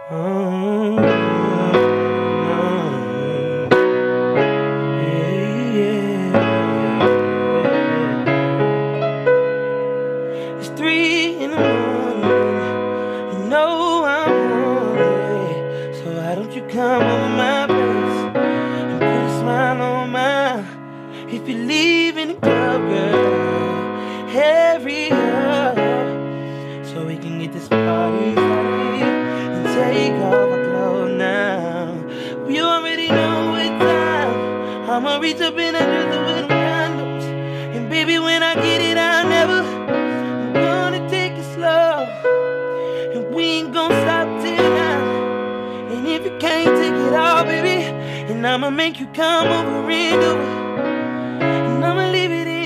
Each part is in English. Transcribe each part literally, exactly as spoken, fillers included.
Oh, yeah, yeah. It's three in the morning. You know I'm hungry, so why don't you come over my place and put a smile on mine? If you leave in the club, girl, hurry up so we can get this party started and take off our clothes now. We already know what time. I'ma reach up in that dresser with them condoms, and baby, when I get it, I'll never. I'm gonna take it slow, and we ain't gonna stop till now. And if you can't take it all, baby, and I'ma make you come over and do it, and I'ma leave it in.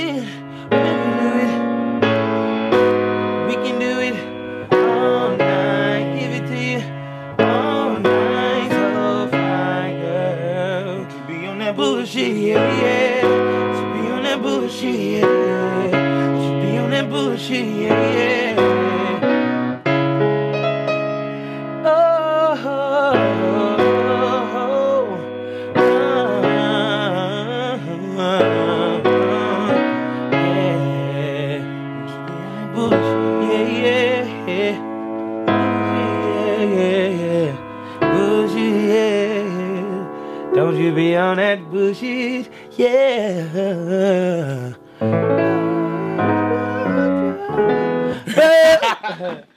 We can do it. We can do it all night. Give it to you all night. So fine, girl. To be on that bullshit, yeah, yeah. To be on that bullshit, yeah, yeah. To be on that bullshit, yeah, yeah. Oh, oh, oh, oh, oh, yeah. Bullshit, yeah, yeah, yeah. Yeah, yeah, yeah. Bullshit, yeah. Don't you be on that bullshit, yeah.